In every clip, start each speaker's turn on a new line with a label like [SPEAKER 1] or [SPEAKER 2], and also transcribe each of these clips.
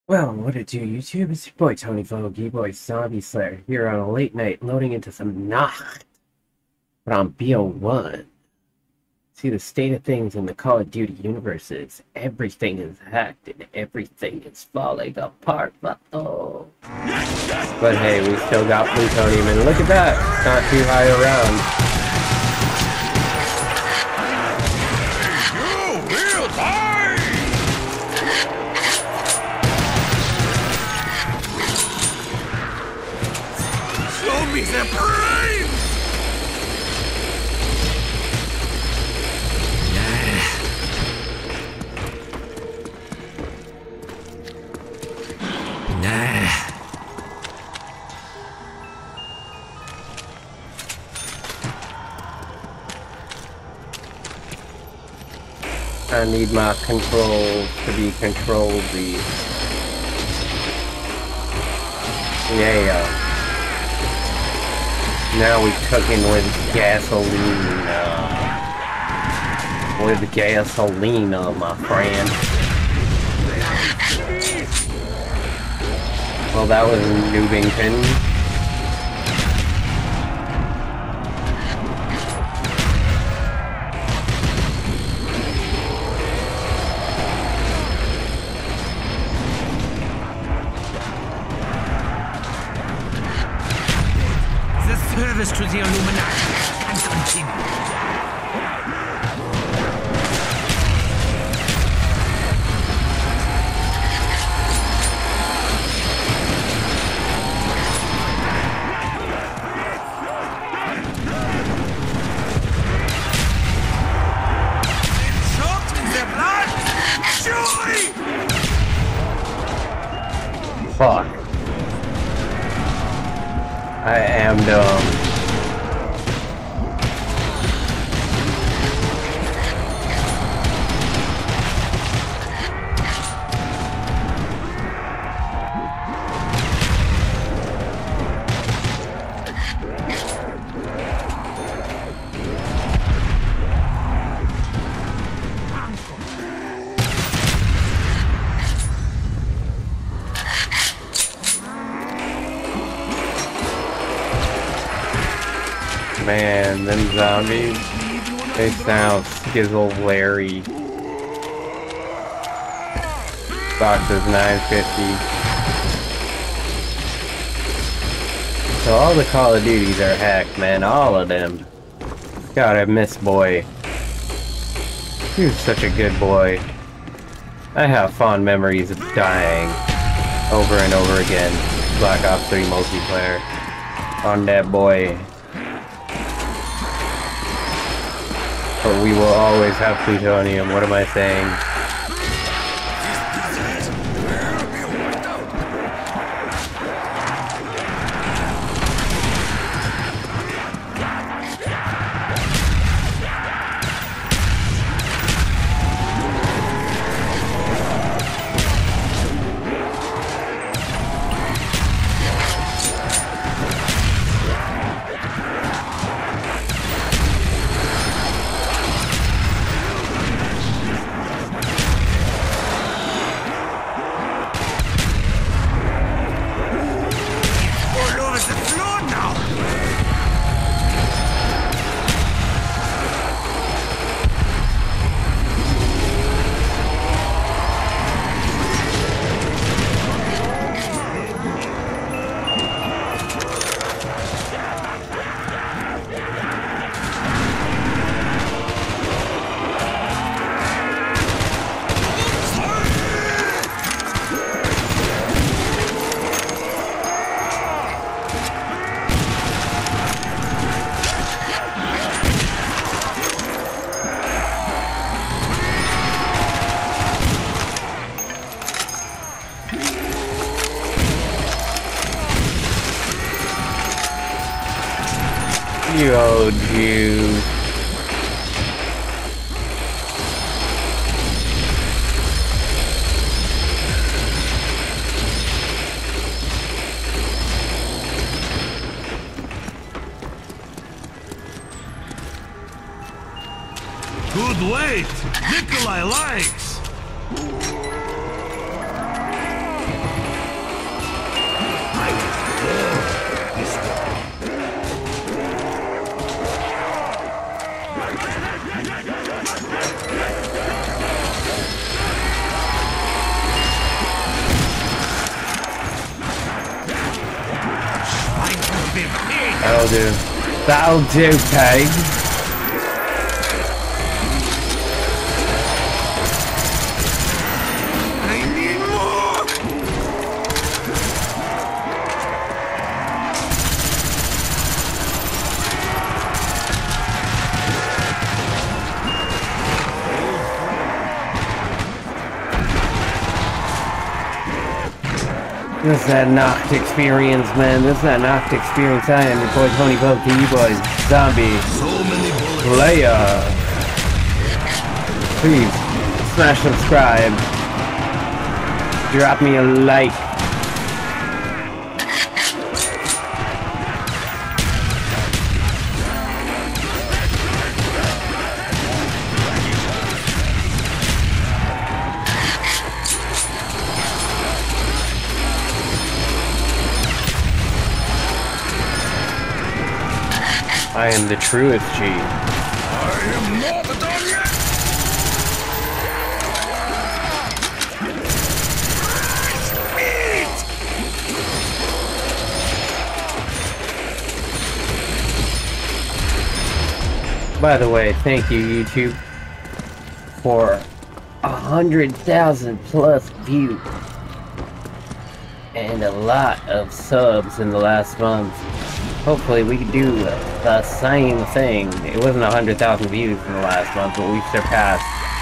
[SPEAKER 1] Well, what it do, YouTube? It's your boy Tony Vogue, boy Zombie Slayer, here on a late night loading into some Nacht. But on BO1, see the state of things in the Call of Duty universe is everything is hacked and everything is falling apart. But hey, we still got plutonium, and look at that! It's not too high around.
[SPEAKER 2] Show me the prime!
[SPEAKER 1] I need my controls to be control-y. Yeah. Now we cooking with gasoline. With gasoline, my friend. Well, that was Newbington.
[SPEAKER 2] Service to the Illuminati can continue. Soaked in their blood! Joy!
[SPEAKER 1] Fuck. I am dumb. Man, them zombies, they sound skizzle-Larry. Box is $9.50. So all the Call of Duties are hacked, man, all of them. God, I miss Boy. He was such a good boy. I have fond memories of dying over and over again. Black Ops 3 multiplayer. On that boy. But we will always have plutonium, what am I saying? You old Jew.
[SPEAKER 2] Good weight! Nikolai likes!
[SPEAKER 1] That'll do. That'll do, pig.
[SPEAKER 2] I need more!
[SPEAKER 1] This is that Noct experience, man. This is that Noct experience. I am your boy Tony Pope to you boys. Zombie player. Please smash subscribe. Drop me a like. I am the truest G.
[SPEAKER 2] I am not done yet!
[SPEAKER 1] By the way, thank you YouTube for 100,000 plus views and a lot of subs in the last month. Hopefully we can do the same thing. It wasn't 100,000 views in the last month, but we surpassed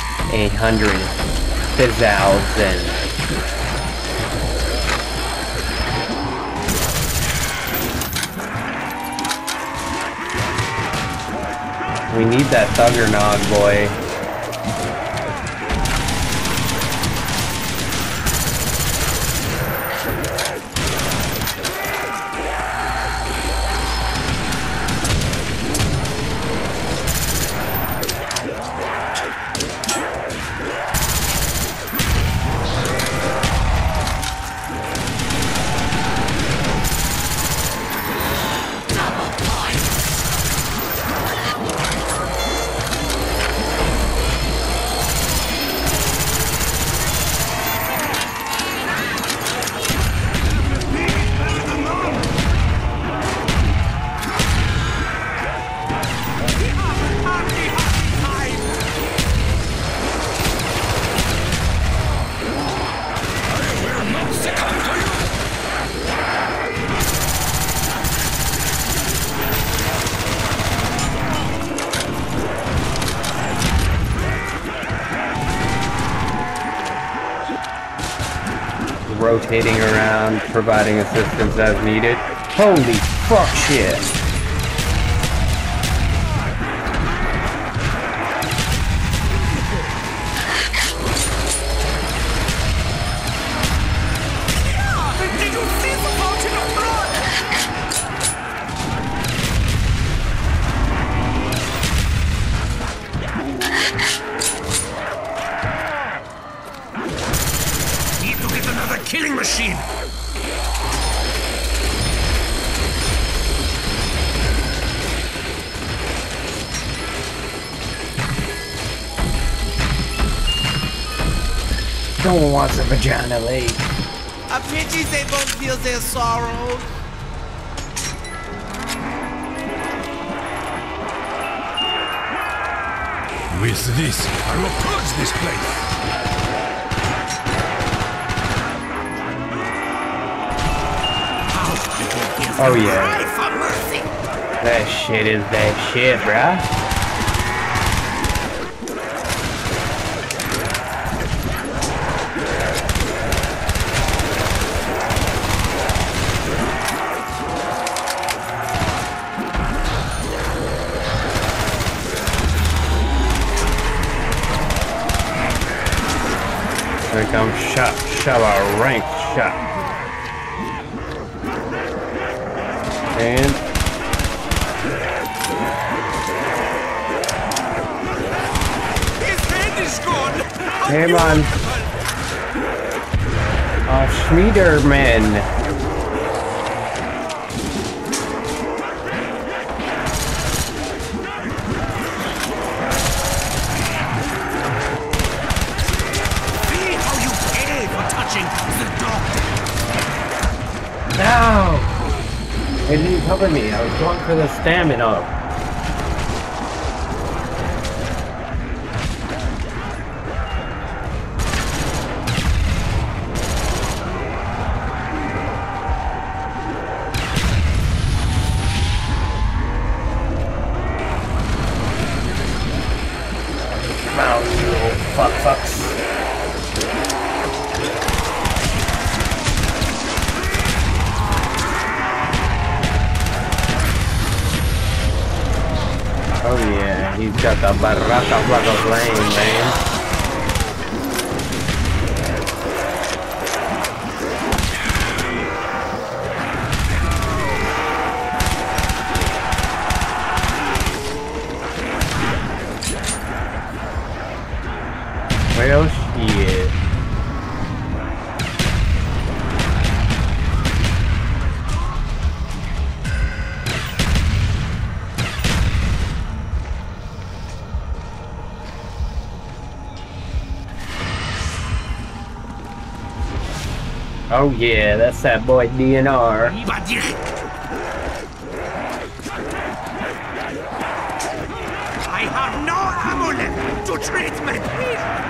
[SPEAKER 1] 100,000. We need that Thuggernog, boy. Rotating around, providing assistance as needed. Holy fuck shit!
[SPEAKER 2] Did you see the fountain of blood? Need to get another killing machine.
[SPEAKER 1] No one wants a vagina lake.
[SPEAKER 3] I pity they won't feel their sorrows.
[SPEAKER 2] With this, I will purge this place.
[SPEAKER 1] Oh yeah.
[SPEAKER 3] Cry for mercy.
[SPEAKER 1] That shit is that shit, bruh. Here comes shot, a ranked shot. And
[SPEAKER 2] His head is gone.
[SPEAKER 1] come on. Schmiederman.
[SPEAKER 2] See how you pay for touching the dog.
[SPEAKER 1] No! It didn't cover me. I was going for the stamina. Fucks. Oh yeah, he's got the baraka like a flame, man. Well, shit. Oh yeah, that's that boy DNR.
[SPEAKER 2] I have no ammo left to treat my pain.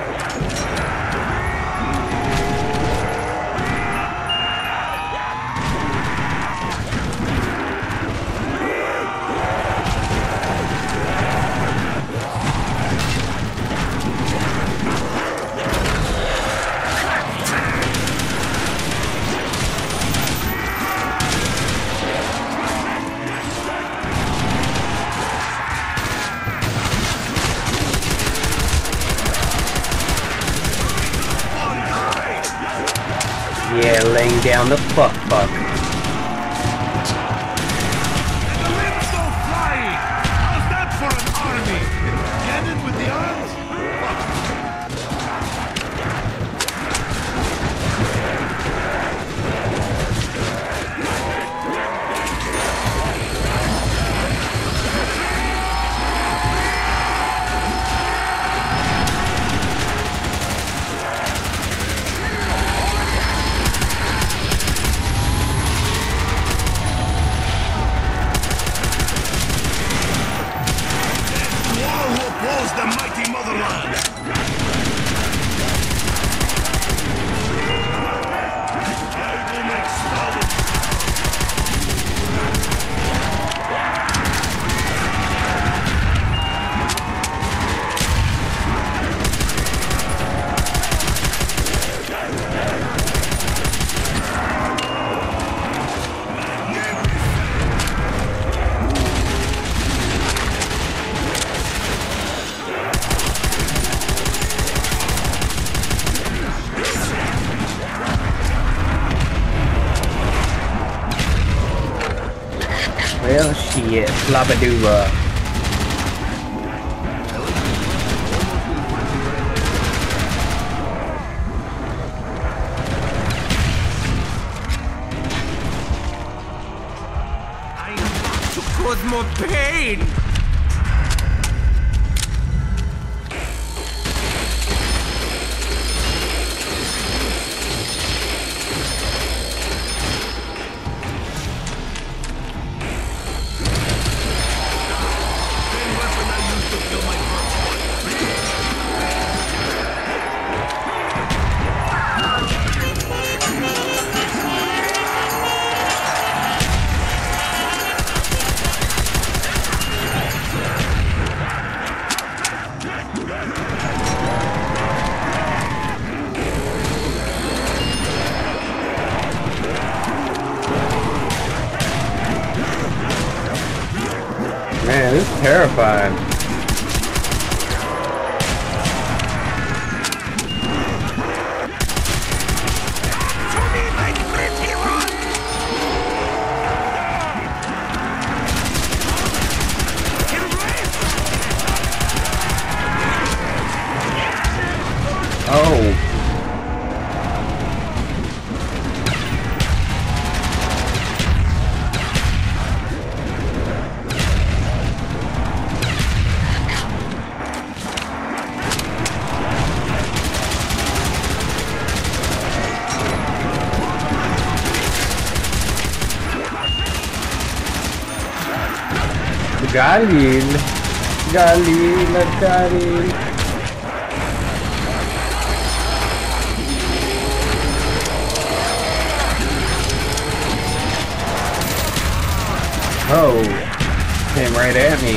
[SPEAKER 1] Yeah, laying down the fuck.
[SPEAKER 4] Limbs go flying! How's that for an army? Get it with the arms? The mighty motherland! I will make Stalin!
[SPEAKER 1] Well, shit, flabadooba.
[SPEAKER 2] I want to cause more pain.
[SPEAKER 1] Man, this is terrifying. Oh. Galil. Galil, Galil. Oh, came right at me.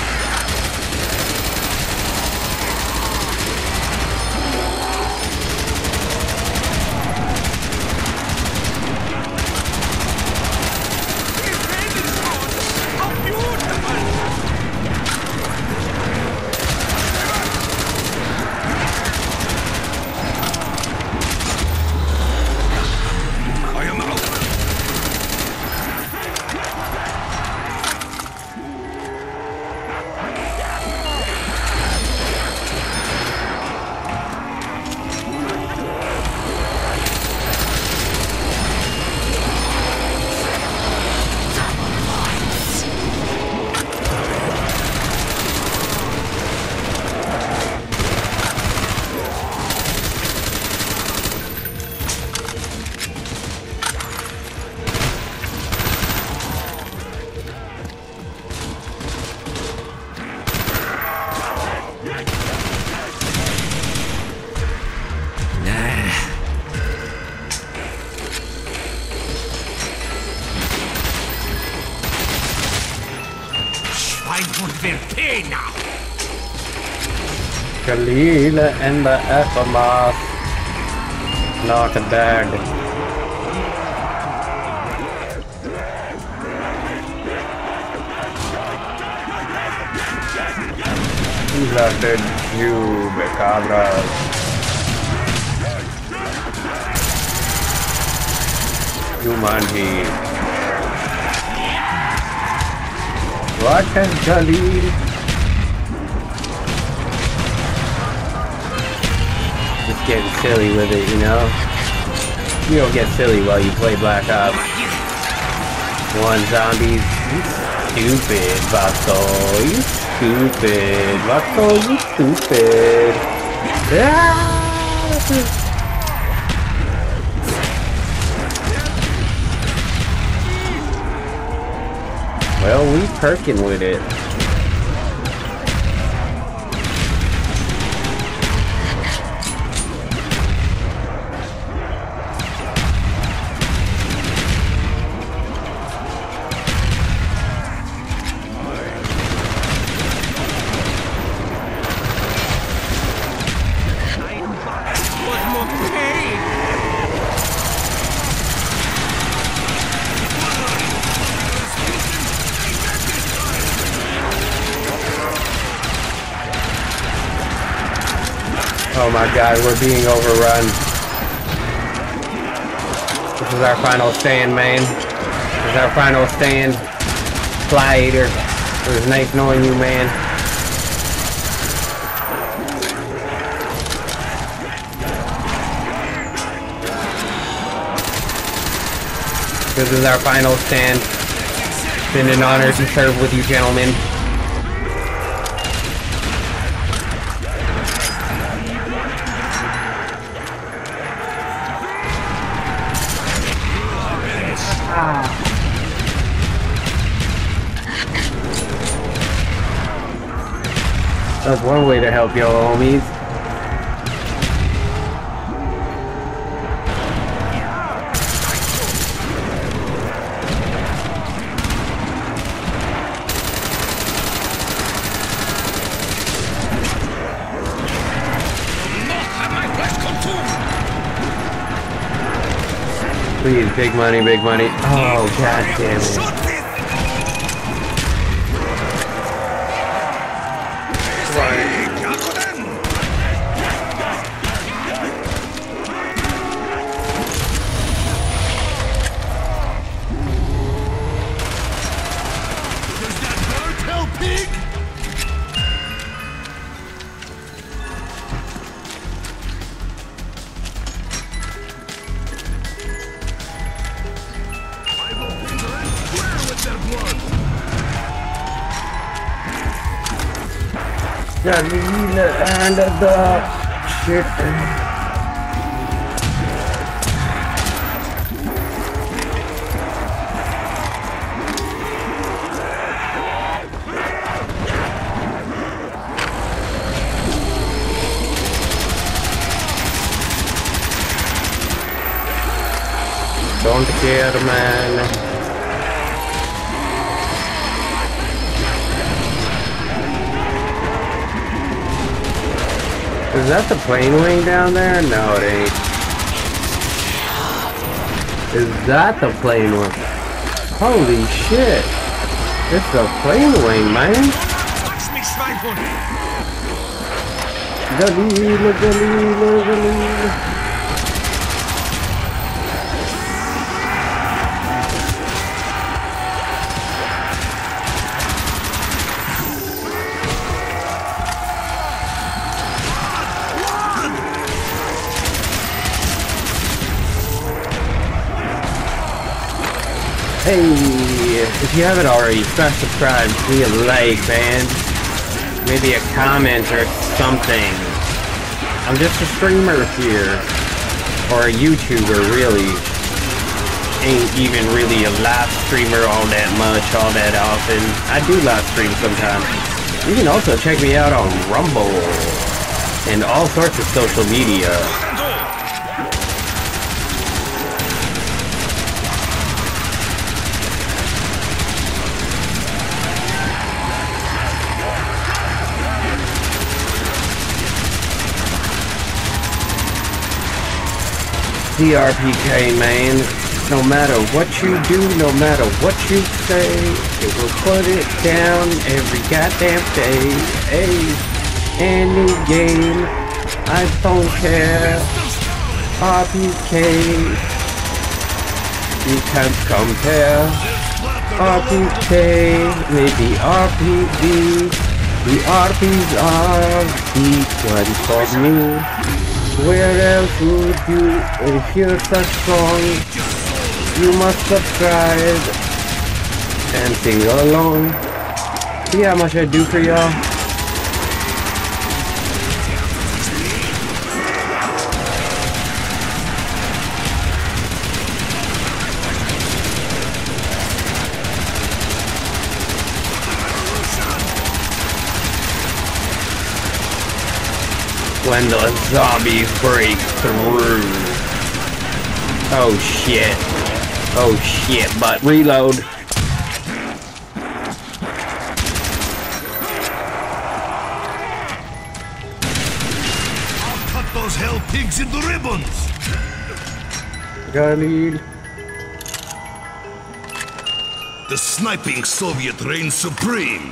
[SPEAKER 1] Kalila and the Ephemos. Knock a dag. Who's that dead Jew, cabras? Humanity. What has Jalil? Just getting silly with it, you know? You don't get silly while you play Black Ops 1 Zombies. You stupid, Vato. You stupid. Vato, you stupid. Ah! Well, we perking with it. Oh my god, we're being overrun. This is our final stand, man. This is our final stand. Fly Eater. It was nice knowing you, man. This is our final stand. It's been an honor to serve with you, gentlemen. That's one way to help your homies. Please, big money, big money. Oh, god damn it. And the shit. Don't care, man. Is that the plane wing down there? No, it ain't. Is that the plane wing? Holy shit. It's the plane wing, man.
[SPEAKER 2] Touch me, Schweinhund!
[SPEAKER 1] Galila, Galila, Galila. Hey, if you haven't already, smash subscribe, leave a like, man. Maybe a comment or something. I'm just a streamer here. Or a YouTuber, really. Ain't even really a live streamer all that much, all that often. I do live stream sometimes. You can also check me out on Rumble. And all sorts of social media. DRPK, man. No matter what you do, no matter what you say, it will put it down every goddamn day. Hey, any game, I don't care. RPK, you can't compare. RPK, maybe RPG. The RPs are the one for me. Where else would you hear such songs? You must subscribe and sing along. See how much I do for y'all? When the zombies break through. Oh shit. Oh shit, but reload.
[SPEAKER 4] I'll cut those hell pigs into ribbons.
[SPEAKER 1] Galil.
[SPEAKER 4] The sniping Soviet reigns supreme.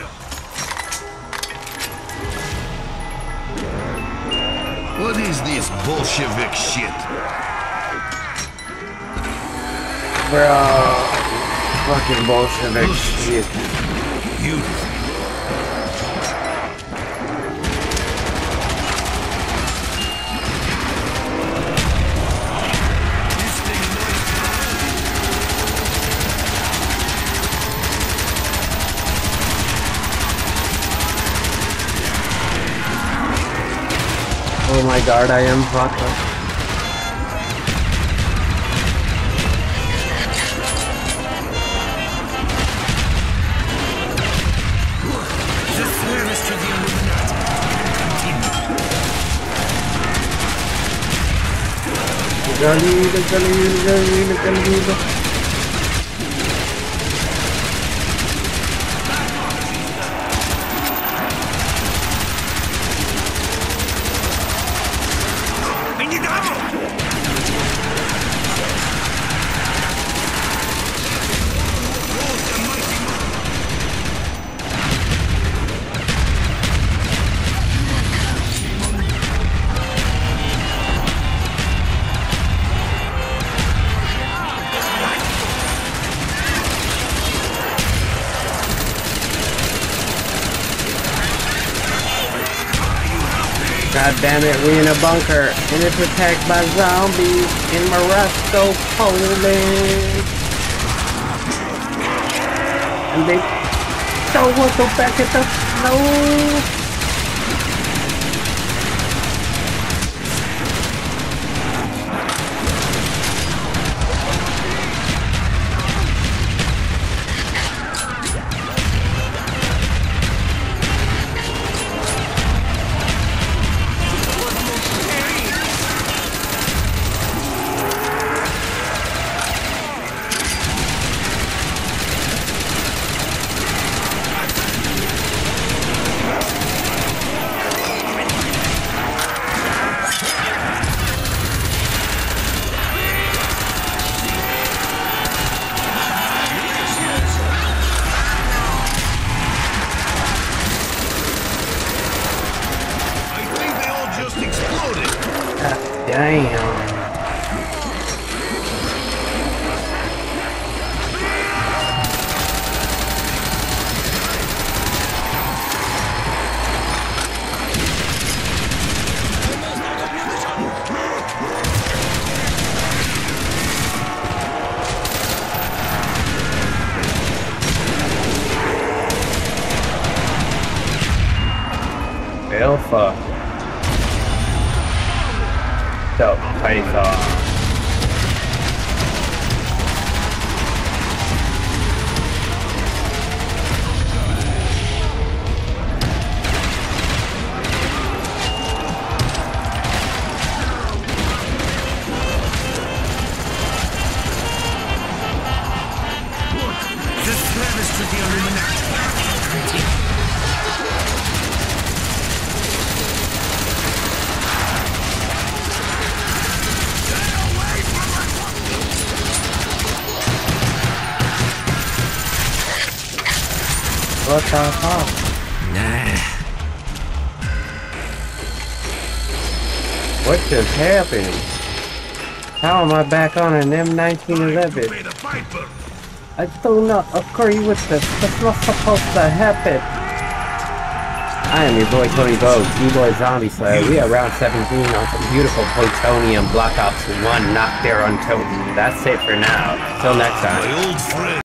[SPEAKER 4] What is this Bolshevik shit?
[SPEAKER 1] Bro, fucking Bolshevik shit.
[SPEAKER 4] You.
[SPEAKER 1] Oh my god, I am fucked up.
[SPEAKER 2] The service to the Illuminati continues.
[SPEAKER 1] Galil.
[SPEAKER 2] I need ammo!
[SPEAKER 1] God damn it, we in a bunker, and it's attacked by zombies in Moscow, Poland. And they don't want to go back at the snow. fuck? The Python.
[SPEAKER 2] The service to the Illuminati.
[SPEAKER 1] What the fuck?
[SPEAKER 2] Nah.
[SPEAKER 1] What just happened? How am I back on an M1911?
[SPEAKER 4] Pay the piper.
[SPEAKER 1] I do not agree with this. That's not supposed to happen. I am your boy Tony Bogue, E-Boy Zombie Slayer. We are round 17 on some beautiful plutonium Black Ops 1 Not There Untoten. That's it for now. Till next time.
[SPEAKER 4] My old friend.